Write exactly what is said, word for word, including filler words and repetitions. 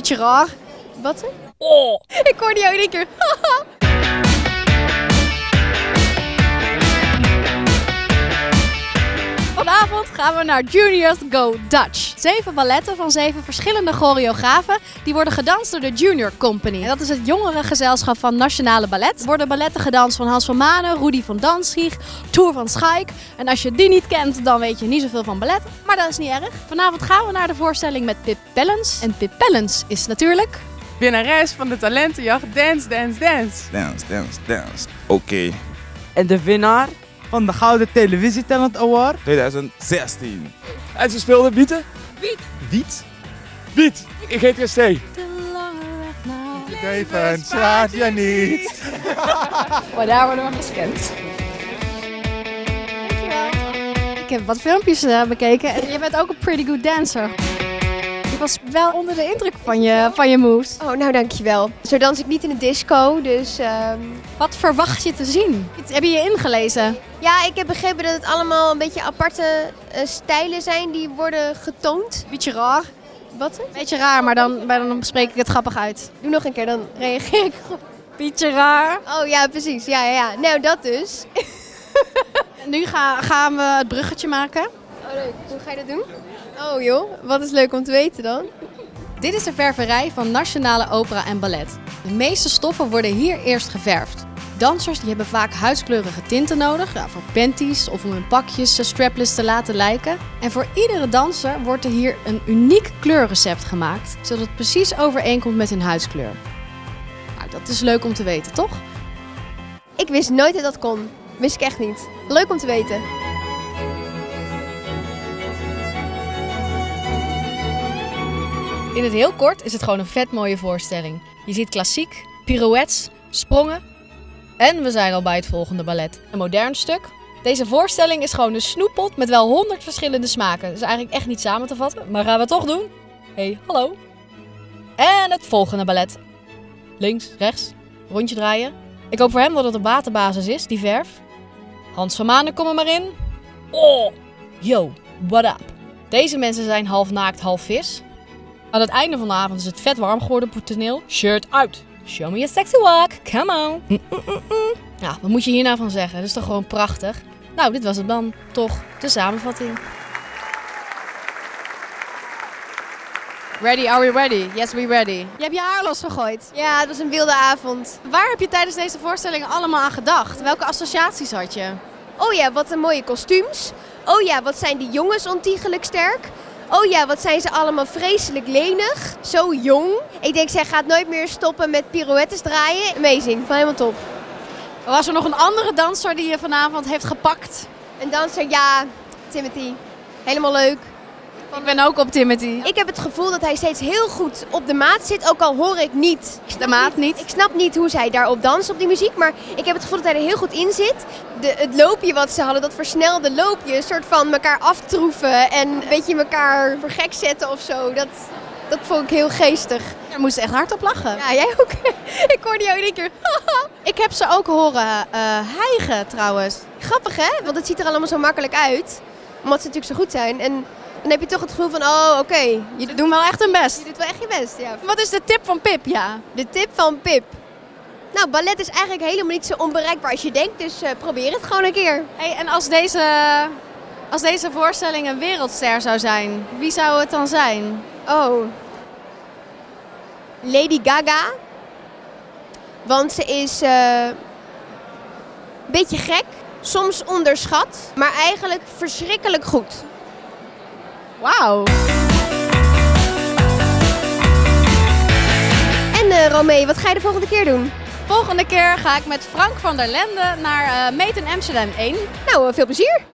Beetje raar. Wat? Oh. Ik hoorde jou in één keer. Vanavond gaan we naar Juniors Go Dutch. Zeven balletten van zeven verschillende choreografen. Die worden gedanst door de Junior Company. En dat is het jongerengezelschap van Nationale Ballet. Er worden balletten gedanst van Hans van Manen, Rudy van Danzig, Tour van Schaik. En als je die niet kent, dan weet je niet zoveel van ballet. Maar dat is niet erg. Vanavond gaan we naar de voorstelling met Pip Pellens. En Pip Pellens is natuurlijk... winnares van de talentenjacht Dance, Dance, Dance. Dance, dance, dance. Oké. Okay. En de winnaar van de Gouden Televisie Talent Award twintig zestien. En ze speelde bieten? Wiet. Wiet? Wiet. In G T S T. De lange weg naar... Leven slaat je niet. Maar daar worden we gescand. Dankjewel. Ik heb wat filmpjes uh, bekeken en je bent ook een pretty good dancer. Ik was wel onder de indruk van je, van je moves. Oh, nou dankjewel. Zo dans ik niet in de disco, dus... Um... Wat verwacht je te zien? Heb je je ingelezen? Ja, ik heb begrepen dat het allemaal een beetje aparte uh, stijlen zijn die worden getoond. Beetje raar. Wat? Beetje raar, maar dan, maar dan spreek ik het grappig uit. Doe nog een keer, dan reageer ik goed. Beetje raar. Oh ja, precies. Ja, ja, ja. Nou, dat dus. En nu ga, gaan we het bruggetje maken. Oh leuk. Hoe ga je dat doen? Oh joh, wat is leuk om te weten dan. Dit is de ververij van Nationale Opera en Ballet. De meeste stoffen worden hier eerst geverfd. Dansers die hebben vaak huidskleurige tinten nodig, nou, voor panties of om hun pakjes strapless te laten lijken. En voor iedere danser wordt er hier een uniek kleurrecept gemaakt, zodat het precies overeenkomt met hun huidskleur. Nou, dat is leuk om te weten, toch? Ik wist nooit dat dat kon. Wist ik echt niet. Leuk om te weten. In het heel kort is het gewoon een vet mooie voorstelling. Je ziet klassiek, pirouettes, sprongen en we zijn al bij het volgende ballet. Een modern stuk. Deze voorstelling is gewoon een snoeppot met wel honderd verschillende smaken. Dat is eigenlijk echt niet samen te vatten, maar gaan we het toch doen? Hey, hallo. En het volgende ballet. Links, rechts, rondje draaien. Ik hoop voor hem dat het op waterbasis is, die verf. Hans van Manen, kom er maar in. Oh, yo, what up. Deze mensen zijn half naakt, half vis. Aan het einde van de avond is het vet warm geworden op het toneel. Shirt uit. Show me your sexy walk. Come on. Mm -mm -mm -mm. Ja, wat moet je hier nou van zeggen? Dat is toch gewoon prachtig? Nou, dit was het dan. Toch de samenvatting. Ready, are we ready? Yes, we ready. Je hebt je haar losgegooid. Ja, het was een wilde avond. Waar heb je tijdens deze voorstelling allemaal aan gedacht? Welke associaties had je? Oh ja, wat een mooie kostuums. Oh ja, wat zijn die jongens ontiegelijk sterk. Oh ja, wat zijn ze allemaal vreselijk lenig. Zo jong. Ik denk, zij gaat nooit meer stoppen met pirouettes draaien. Amazing, van helemaal top. Was er nog een andere danser die je vanavond heeft gepakt? Een danser, ja, Timothy. Helemaal leuk. Ik ben ook op Timothy. Ik heb het gevoel dat hij steeds heel goed op de maat zit, ook al hoor ik niet. De maat niet? Ik snap niet hoe zij daarop danst op die muziek, maar ik heb het gevoel dat hij er heel goed in zit. De, het loopje wat ze hadden, dat versnelde loopje, een soort van elkaar aftroeven en een beetje elkaar voor gek zetten of zo. Dat, dat vond ik heel geestig. Je moest echt hard op lachen. Ja, jij ook. Ik hoorde jou in één keer. Ik heb ze ook horen uh, hijgen trouwens. Grappig hè, want het ziet er allemaal zo makkelijk uit, omdat ze natuurlijk zo goed zijn. En dan heb je toch het gevoel van, oh oké. Okay, je doet wel echt hun best. Je doet wel echt je best, ja. Wat is de tip van Pip? Ja. De tip van Pip? Nou, ballet is eigenlijk helemaal niet zo onbereikbaar als je denkt, dus uh, probeer het gewoon een keer. Hey, en als deze, als deze voorstelling een wereldster zou zijn, wie zou het dan zijn? Oh. Lady Gaga. Want ze is uh, een beetje gek, soms onderschat, maar eigenlijk verschrikkelijk goed. Wauw. En uh, Romee, wat ga je de volgende keer doen? Volgende keer ga ik met Frank van der Lende naar uh, Meet in Amsterdam één. Nou, uh, veel plezier!